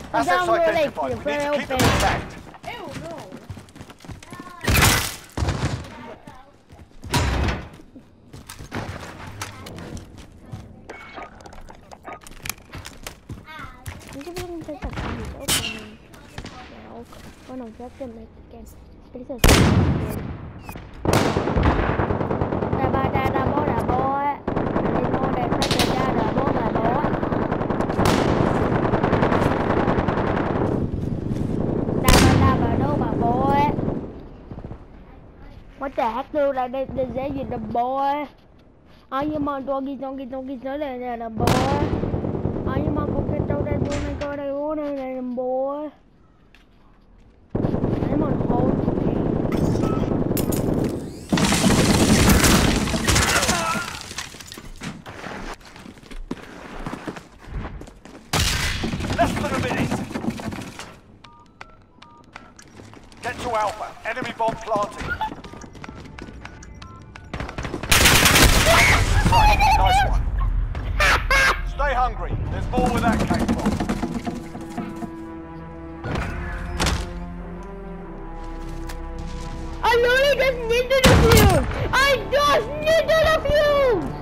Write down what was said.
Assets identified. We need to keep them intact. Ew, no. Hindi ko lang sa kami sa open. One of them like again. This is da bo. I know that da bo. Da bo. What the heck do like the say you the boy? Are you my doggy nói là the boy? Are you my cookie đâu đây buôn này boy? I'm on hold. Less than a minute. Get to Alpha. Enemy bomb planted. Nice one. Stay hungry. There's more where that came from. I only just need to defuse! I just need to defuse!